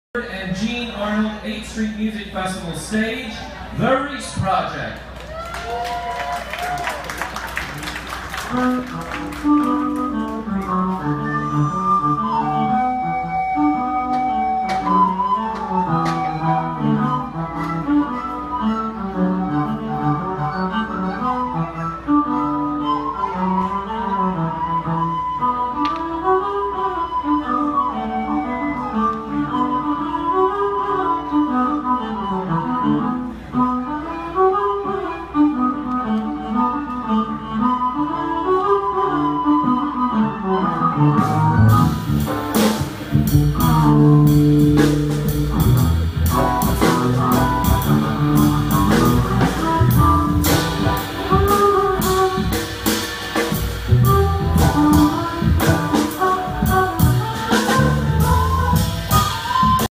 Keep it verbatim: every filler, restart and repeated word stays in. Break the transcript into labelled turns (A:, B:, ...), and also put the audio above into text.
A: and Gene Arnold eighth Street Music Festival stage, the Reese Project.